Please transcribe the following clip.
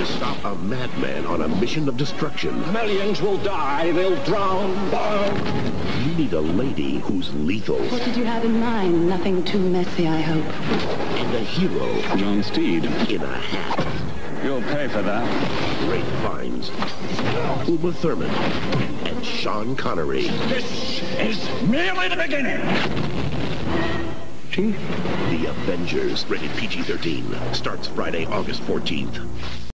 to stop a madman on a mission of destruction. Millions will die. They'll drown, burn. You need a lady who's lethal. What did you have in mind? Nothing too messy, I hope. And a hero John Steed. in a hat. You'll pay for that. Great finds. Uma Thurman and Sean Connery. This is merely the beginning. The Avengers, rated PG-13, starts Friday, August 14th.